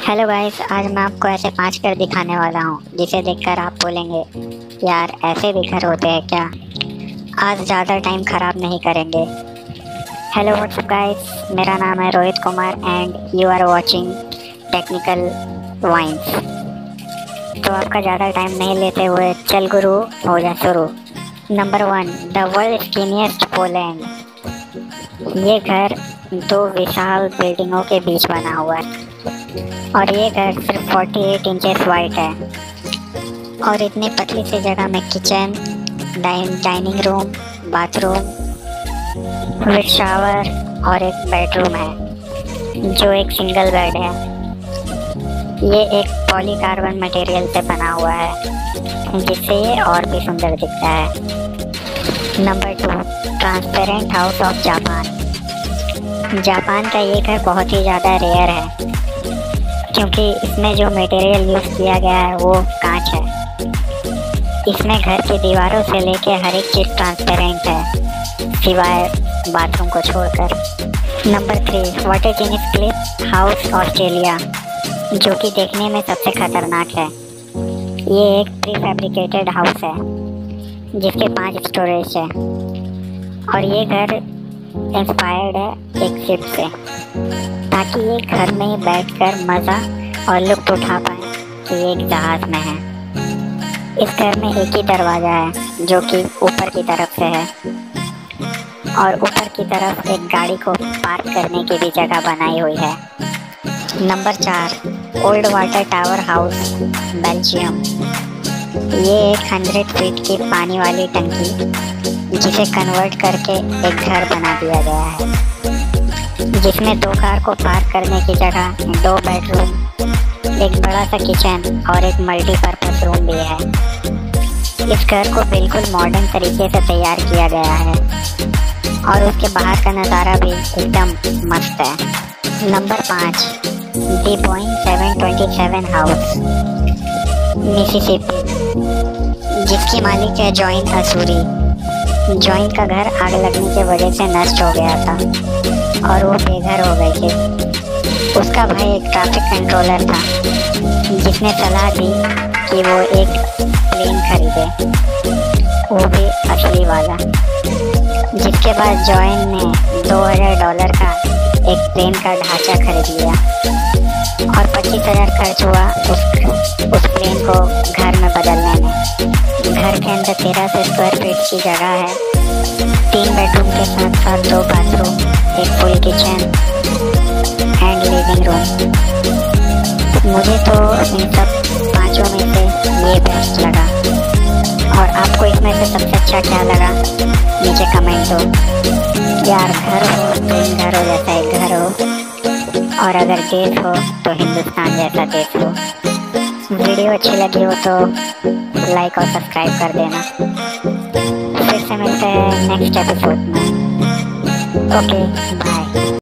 Hello guys, आज मैं आपको ऐसे 5 घर दिखाने वाला हूँ जिसे देखकर आप बोलेंगे यार ऐसे भी घर होते हैं क्या। आज ज़्यादा टाइम ख़राब नहीं करेंगे। हेलो व्हाट्सअप गाइस, मेरा नाम है Rohit Kumar and you are watching technical vines. तो आपका ज़्यादा टाइम नहीं लेते हुए चल गुरु हो जा शुरू। Number 1, the world skinniest Poland. ये घर 2 विशाल बिल्डिंगों के बीच बना हुआ है और ये घर सिर्फ 48 इंचेस वाइड है और इतनी पतली सी जगह में kitchen, dining room, bathroom with shower और एक बेडरूम है जो एक सिंगल बेड है। ये एक पॉलीकार्बन मटेरियल से बना हुआ है जिससे ये और भी सुंदर दिखता है। Number 2, transparent house of Japan. Japan का ये घर बहुत ही ज़्यादा रेयर है क्योंकि इसमें जो मटेरियल यूज़ किया गया है वो कांच है। इसमें घर की दीवारों से लेके हर एक चीज़ ट्रांसपेरेंट है सिवाय बाथरूम को छोड़कर। Number 3, water genius cliff house Australia, जो कि देखने में सबसे खतरनाक है। ये एक प्री फैब्रिकेटेड हाउस है जिसके 5 स्टोरेज है और ये घर इंस्पायर्ड है एक शिप से ताकि ये घर में ही बैठकर मज़ा और लुत्फ़ उठा पाए कि ये एक जहाज़ में है। इस घर में एक ही दरवाज़ा है जो कि ऊपर की तरफ से है और ऊपर की तरफ एक गाड़ी को पार्क करने की भी जगह बनाई हुई है। Number 4, old water tower house Belgium. ये एक 100 फीट की पानी वाली टंकी जिसे कन्वर्ट करके एक घर बना दिया गया है जिसमें 2 कार को पार्क करने की जगह 2 बेडरूम, एक बड़ा सा किचन और एक मल्टीपर्पज़ रूम भी है। इस घर को बिल्कुल मॉडर्न तरीके से तैयार किया गया है और उसके बाहर का नज़ारा भी एकदम मस्त है। Number 5, the Boeing 727 house Mississippi, जिसकी मालिक है जॉइन असूरी। जॉइन का घर आग लगने की वजह से नष्ट हो गया था और वो बेघर हो गई थी। उसका भाई एक ट्रैफिक कंट्रोलर था जिसने सलाह दी कि वो एक प्लेन खरीदे, वो भी असली वाला। जिसके बाद जॉइन ने $2000 का एक प्लेन का ढांचा खरीद लिया और 25,000 खर्च हुआ उस प्लेन को घर में बदलने में। घर के अंदर 1300 स्क्वायर फीट की जगह है, 3 बेडरूम के साथ साथ 2 बाथरूम, एक full kitchen and living room. मुझे तो इन सब 5 में से ये बेस्ट लगा और आपको इसमें से सबसे अच्छा क्या लगा नीचे कमेंट दो। यार घर हो तो इन घरों जैसा एक घर हो और अगर देश हो तो हिंदुस्तान जैसा देश हो। वीडियो अच्छी लगी हो तो लाइक और सब्सक्राइब कर देना। फिर से मिलते हैं नेक्स्ट एपिसोड में। Okay bye.